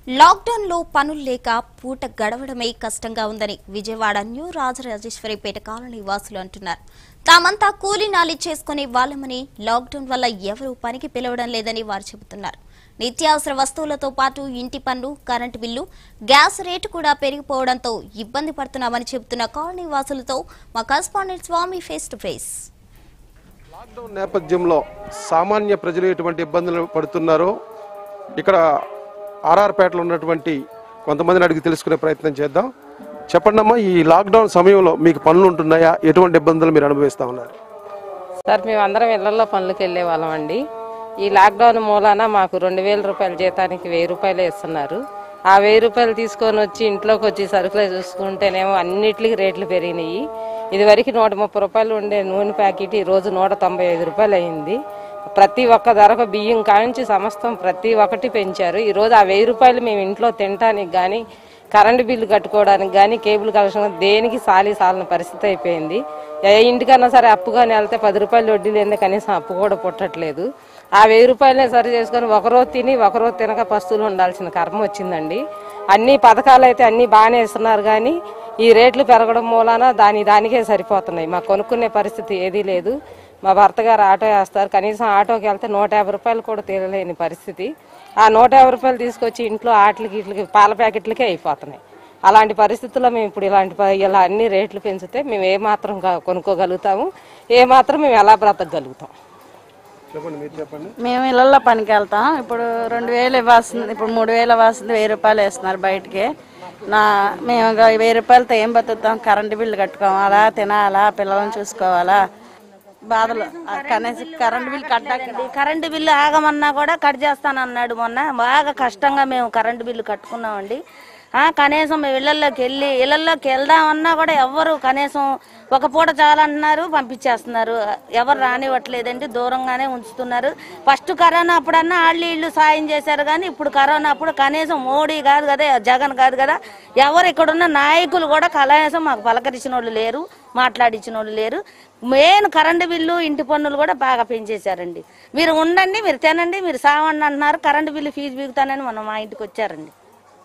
Lockdown లో పనులు లేక పూట గడవడమే కష్టంగా ఉందని విజయవాడ న్యూ రాజరాజేశ్వరిపేట కాలనీ వాసులు అంటున్నారు. తామంతా కూలీ నాలి చేసుకునే వాళ్ళమని లాక్డౌన్ వల్ల ఎవరూ పనికి పిలవడం లేదని వారు చెబుతున్నారు. నిత్యావసర వస్తువులతో పాటు ఇంటి పన్ను, కరెంటు బిల్లు, గ్యాస్ రేటు కూడా పెరిగిపోవడంతో ఇబ్బంది పడుతున్నామని చెబుతున్న కాలనీ వాసులతో మా correspondent Swami face to face. Lockdown నేపథ్యంలో సామాన్య ప్రజలు ఎటువంటి ఇబ్బందులు పడుతున్నారో ఇక్కడ ఆర్ఆర్పేటలో ఉన్నటువంటి కొంతమందిని అడిగి తెలుసుకునే ప్రయత్నం చేద్దాం. చెప్పండి అమ్మా, ఈ లాక్డౌన్ సమయంలో మీకు పనులు ఉంటున్నాయా? ఎటువంటి ఇబ్బందులు మీరు అనుభవిస్తూ ఉన్నారు? సార్, మేము అందరం ఇళ్లలో పనులకు వెళ్ళే వాళ్ళం అండి. ఈ లాక్డౌన్ మూలాన మాకు 2000 రూపాయల జీతానికి 1000 రూపాయలు ఇస్తున్నారు. ఆ 1000 రూపాయలు తీసుకొని వచ్చి ఇంట్లోకి వచ్చి సరుకులు చూసుకుంటేనేమో అన్నిటికీ రేట్లు పెరిగినాయి. ఇదివరకు 130 రూపాయలు ఉండే నూనె ప్యాకెట్ ఈరోజు 195 రూపాయలు అయింది. ప్రతి ఒక్క ధరకు బియ్యం కాంచి సమస్తం ప్రతి ఒక్కటి పెంచారు. ఈరోజు ఆ 1000 రూపాయలు మేము ఇంట్లో తినడానికి కానీ, కరెంటు బిల్లు కట్టుకోవడానికి కానీ, కేబుల్ కనెక్షన్ దేనికి సాలిన పరిస్థితి అయిపోయింది. ఏ ఇంటికన్నా సరే అప్పు కానీ వెళ్తే 10 రూపాయలు వడ్డీ లేదే కనీసం అప్పు కూడా పుట్టట్లేదు. ఆ 1000 రూపాయలనే సరి చేసుకొని ఒకరోజు తిని ఒకరోజు తినక పస్తులు ఉండాల్సిన కర్మ వచ్చిందండి. అన్ని పథకాలు అయితే అన్ని బాగానే ఇస్తున్నారు, కానీ ఈ రేట్లు పెరగడం మూలాన దానికే సరిపోతున్నాయి. మాకు కొనుక్కునే పరిస్థితి ఏదీ లేదు. మా భర్త గారు ఆటో వేస్తారు, కనీసం ఆటోకి వెళ్తే 150 రూపాయలు కూడా తీరలేని పరిస్థితి. ఆ 150 రూపాయలు తీసుకొచ్చి ఇంట్లో ఆటలకి పాల ప్యాకెట్లకే అయిపోతున్నాయి. అలాంటి పరిస్థితుల్లో మేము ఇప్పుడు ఇలా అన్ని రేట్లు పెంచితే మేము ఏమాత్రం కొనుక్కోగలుగుతాము, ఏమాత్రం మేము ఎలా బ్రతకగలుగుతాం? మేము ఇళ్ళల్లో పనికి వెళ్తాం. ఇప్పుడు 2000 ఇవ్వాల్సింది, ఇప్పుడు 3000 ఇవ్వాల్సింది 1000 రూపాయలు వేస్తున్నారు బయటకి. మేము 1000 రూపాయలతో ఏం బతుకుతాం? కరెంటు బిల్లు కట్టుకోవాలా, తినాలా, పిల్లలను చూసుకోవాలా, బాధలు. కనీసం కరెంటు బిల్లు కట్టకండి. కరెంటు బిల్లు ఆగమన్నా కూడా కట్ చేస్తానన్నాడు మొన్న. బాగా కష్టంగా మేము కరెంటు బిల్లు కట్టుకున్నామండి. కనీసం మేము ఇళ్లలోకి వెళ్దామన్నా కూడా ఎవరు కనీసం ఒక పూట చాలంటున్నారు, పంపించేస్తున్నారు. ఎవరు రానివ్వట్లేదండి, దూరంగానే ఉంచుతున్నారు. ఫస్ట్ కరోనా అప్పుడన్నా ఇళ్ళు సాయం చేశారు, కానీ ఇప్పుడు కరోనా అప్పుడు కనీసం మోడీ కాదు కదా, జగన్ కాదు కదా, ఎవరు ఇక్కడున్న నాయకులు కూడా కనీసం మాకు పలకరించిన వాళ్ళు లేరు, మాట్లాడించిన వాళ్ళు లేరు. మెయిన్ కరెంటు బిల్లు, ఇంటి పన్నులు కూడా బాగా పెంచేశారండి. మీరు ఉండండి, మీరు తినండి, మీరు సావండి అంటున్నారు. కరెంటు బిల్లు ఫీజు బీగుతానని మనం మా ఇంటికి వచ్చారండి.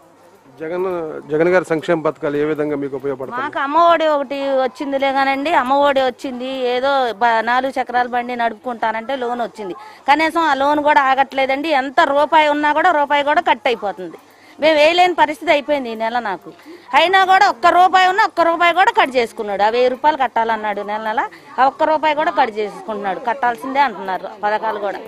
జగన్ గారి సంక్షేమ పథకాలు ఏ విధంగా మీకు ఉపయోగపడతాయి? మాకు అమ్మఒడి ఒకటి వచ్చిందిలే కానండి. అమ్మఒడి వచ్చింది, ఏదో 4 చక్రాల బండి నడుపుకుంటానంటే లోన్ వచ్చింది. కనీసం ఆ లోన్ కూడా ఆగట్లేదండి. ఎంత రూపాయి ఉన్నా కూడా రూపాయి కూడా కట్ అయిపోతుంది. మేము వేయలేని పరిస్థితి అయిపోయింది ఈ నెల. నాకు అయినా కూడా ఒక్క రూపాయి ఉన్నా ఒక్క రూపాయి కూడా కట్ చేసుకున్నాడు. ఆ 1000 రూపాయలు కట్టాలన్నాడు నెల. ఆ ఒక్క రూపాయి కూడా కట్ చేసుకుంటున్నాడు. కట్టాల్సిందే అంటున్నారు పథకాలు కూడా.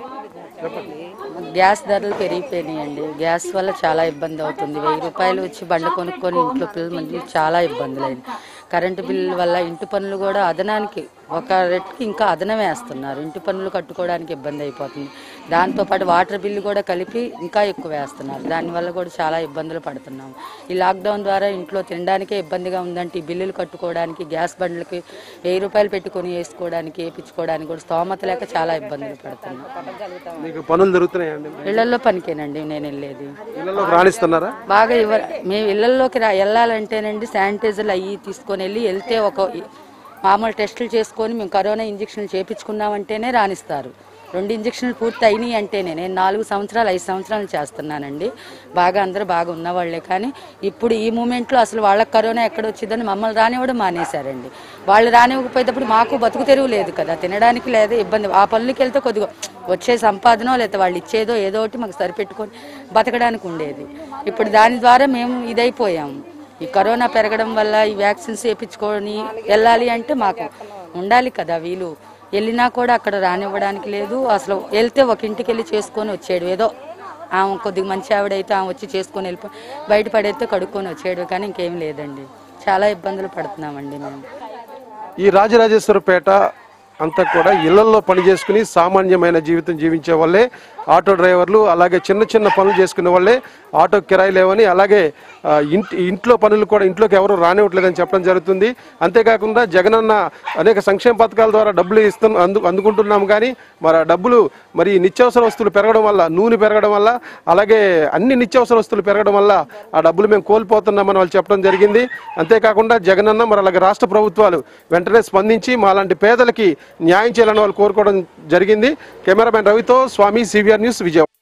గ్యాస్ ధరలు పెరిగిపోయినాయండి. గ్యాస్ వల్ల చాలా ఇబ్బంది అవుతుంది. 1000 రూపాయలు వచ్చి బండ కొనుక్కొని ఇంట్లో పిల్లల మంది చాలా ఇబ్బందులు అయింది. కరెంటు బిల్లు వల్ల ఇంటి పనులు కూడా అదనానికి ఒక రెట్కి ఇంకా అదనం వేస్తున్నారు. ఇంటి పనులు కట్టుకోవడానికి ఇబ్బంది అయిపోతుంది. దాంతోపాటు వాటర్ బిల్లు కూడా కలిపి ఇంకా ఎక్కువ వేస్తున్నారు. దానివల్ల కూడా చాలా ఇబ్బందులు పడుతున్నాము. ఈ లాక్డౌన్ ద్వారా ఇంట్లో తినడానికే ఇబ్బందిగా ఉందంటే ఈ బిల్లులు కట్టుకోవడానికి, గ్యాస్ బండ్లకి 1000 రూపాయలు పెట్టుకొని వేసుకోవడానికి, వేయించుకోవడానికి కూడా స్తోమత లేక చాలా ఇబ్బందులు పడుతున్నాం. పనులు జరుగుతున్నాయండి? ఇళ్లలో పనికేనండి నేను వెళ్ళేది. రాణిస్తున్నారా? బాగా మేము ఇళ్లలోకి వెళ్ళాలంటేనండి శానిటైజర్లు అవి తీసుకొని వెళ్తే ఒక మామూలు టెస్టులు చేసుకొని మేము కరోనా ఇంజక్షన్లు చేయించుకున్నామంటేనే రాణిస్తారు. 2 ఇంజక్షన్లు పూర్తి అయినాయి అంటేనే. నేను 4 సంవత్సరాలు 5 సంవత్సరాలు చేస్తున్నానండి. బాగా అందరూ బాగా ఉన్నవాళ్లే, కానీ ఇప్పుడు ఈ మూమెంట్లో అసలు వాళ్ళకి కరోనా ఎక్కడ వచ్చిందని మమ్మల్ని రానివ్వడం మానేశారండి. వాళ్ళు రానివ్వకపోయేటప్పుడు మాకు బతుకు తెరువు లేదు కదా, తినడానికి లేదు, ఇబ్బంది. ఆ పనులకి వెళ్తే కొద్దిగా వచ్చే సంపాదన లేకపోతే వాళ్ళు ఇచ్చేదో ఏదో ఒకటి మాకు సరిపెట్టుకొని బతకడానికి ఉండేది. ఇప్పుడు దాని ద్వారా మేము ఇదైపోయాము. ఈ కరోనా పెరగడం వల్ల ఈ వ్యాక్సిన్స్ వేయించుకొని వెళ్ళాలి అంటే మాకు ఉండాలి కదా వీలు. వెళ్ళినా కూడా అక్కడ రానివ్వడానికి లేదు. అసలు వెళ్తే ఒక ఇంటికి వెళ్ళి చేసుకొని వచ్చేడు. ఏదో ఆమె కొద్దిగా మంచి ఆవిడైతే ఆమె వచ్చి చేసుకొని వెళ్ళిపోయి బయటపడైతే కడుక్కొని వచ్చేడు, కానీ ఇంకేం లేదండి. చాలా ఇబ్బందులు పడుతున్నామండి మేము. ఈ రాజరాజేశ్వరపేట అంతా కూడా ఇళ్లలో పని చేసుకుని సామాన్యమైన జీవితం జీవించే వాళ్ళే ఆటో డ్రైవర్లు, అలాగే చిన్న చిన్న పనులు చేసుకునే వాళ్ళే ఆటో కిరాయి లేవని, అలాగే ఇంట్లో పనులు కూడా ఇంట్లోకి ఎవరు రానివ్వట్లేదని చెప్పడం జరుగుతుంది. అంతేకాకుండా జగనన్న అనేక సంక్షేమ పథకాల ద్వారా డబ్బులు అందుకుంటున్నాం, కానీ మరి డబ్బులు మరి నిత్యావసర వస్తువులు పెరగడం వల్ల, నూనె పెరగడం వల్ల, అలాగే అన్ని నిత్యావసర వస్తువులు పెరగడం వల్ల ఆ డబ్బులు మేము కోల్పోతున్నామని వాళ్ళు చెప్పడం జరిగింది. అంతేకాకుండా జగనన్న మరి అలాగే రాష్ట్ర ప్రభుత్వాలు వెంటనే స్పందించి మాలాంటి పేదలకి న్యాయం చేయాలని వాళ్ళు కోరుకోవడం జరిగింది. కెమెరామెన్ రవితో స్వామి, సివిఆర్ న్యూస్, విజయవాడ.